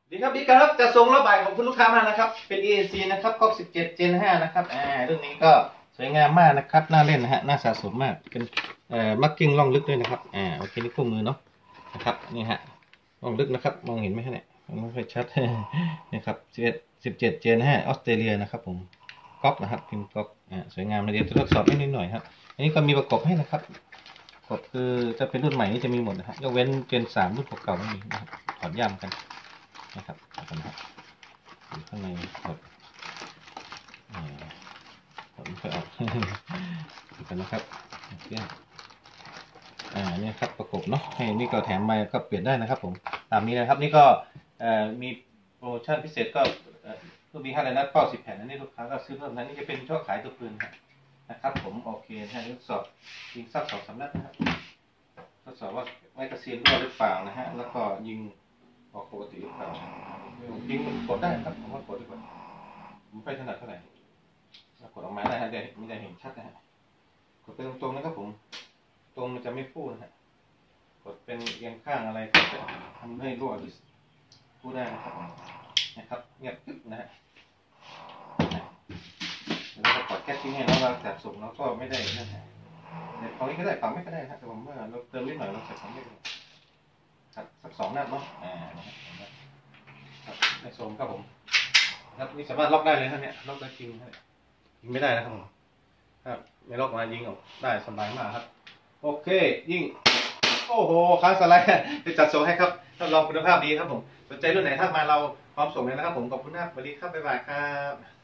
ดีครับจะส่งระบายของคุณลูกค้ามานะครับเป็น EAC นะครับก๊อก17 Gen 5นะครับรุ่นนี้ก็สวยงามมากนะครับน่าเล่นนะฮะน่าสะสมมากเป็นมักกิ้งล่องลึกด้วยนะครับโอเคนี่คู่มือเนาะนะครับนี่ฮะล่องลึกนะครับมองเห็นไหมฮะเนี่ยไม่ค่อยชัดนี่ครับ17 Gen 5ออสเตรเลียนะครับผมก๊อกนะครับพิมพ์ก๊อกสวยงามเลยเดี๋ยวจะทดสอบให้นิดหน่อยครับอันนี้ก็มีประกบให้นะครับประกบคือจะเป็นรุ่นใหม่นี่จะมีหมดนะฮะยกเว้น Gen 3รุ่นเก่าๆไม่มีนะครับถอดย่ำกันนะครับนะครับอยู่ข้างในกดไม่ค่อยออกกันนะครับนี่ครับประกบเนาะให้นี่ก็แถมมาก็เปลี่ยนได้นะครับผมตามนี้นะครับนี่ก็มีโปรโมชั่นพิเศษก็ลูกมี5 เลยนะ10 แผ่นอันนี้ลูกค้าก็ซื้อเพิ่มนะนี่จะเป็นช่อขายตัวปืนนะครับผมโอเคนะทดสอบยิงสัก2-3 นัดนะครับทดสอบว่าแมกกาซีนรั่วหรือเปล่านะฮะแล้วก็ยิงออกปกติหรือเปล่ายิงมันกดได้ครับผมว่ากดดีกว่าผมไม่ถนัดเท่าไหร่กดออกมาได้ฮะไม่ได้เห็นชัดนะฮะกดเป็นตรงๆนะครับผมตรงมันจะไม่พูดนะฮะกดเป็นเอียงข้างอะไรก็จะทำให้รั่วหรือพูดได้นะครับเงียบปึ๊บนะฮะแล้วก็กดแก๊สทิ้งให้แล้วเราจับส่งแล้วก็ไม่ได้นะฮะตรงนี้ก็ได้ฝั่งไม่ก็ได้ครับแต่ผมเมื่อเราเติมนิดหน่อยเราใส่ฝั่งไม่ได้ครับสัก2 นัดเนาะในโซนครับผมครับนี่สามารถล็อกได้เลยครับเนี่ยล็อกได้จริงครับยิงไม่ได้นะครับผมครับไม่ล็อกมายิงออกได้สบายมากครับโอเคยิงโอ้โหค้างสไลด์จะจัดส่งให้ครับรับรองคุณภาพดีครับผมสนใจรุ่นไหนทักมาเราพร้อมส่งเลยนะครับผมขอบคุณมากสวัสดีครับบ๊ายบายครับ